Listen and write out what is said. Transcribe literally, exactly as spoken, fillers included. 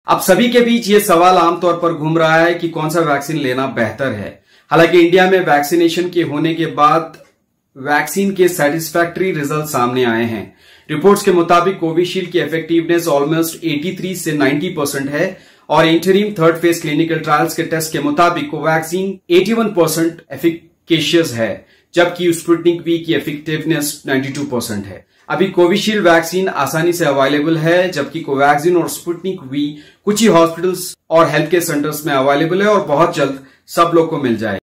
अब सभी के बीच ये सवाल आमतौर पर घूम रहा है कि कौन सा वैक्सीन लेना बेहतर है। हालांकि इंडिया में वैक्सीनेशन के होने के बाद वैक्सीन के सेटिस्फैक्टरी रिजल्ट सामने आए हैं। रिपोर्ट्स के मुताबिक कोविशील्ड की इफेक्टिवनेस ऑलमोस्ट तिरासी से नब्बे परसेंट है और interim third phase clinical trials के टेस्ट के मुताबिक कोवैक्सीन इक्यासी परसेंट एफिकेशियस है, जबकि स्पुतनिक वी की इफेक्टिवनेस बानवे परसेंट है। अभी कोविशील्ड वैक्सीन आसानी से अवेलेबल है, जबकि कोवैक्सीन और स्पुतनिक वी कुछ ही हॉस्पिटल्स और हेल्थ केयर सेंटर्स में अवेलेबल है और बहुत जल्द सब लोग को मिल जाए।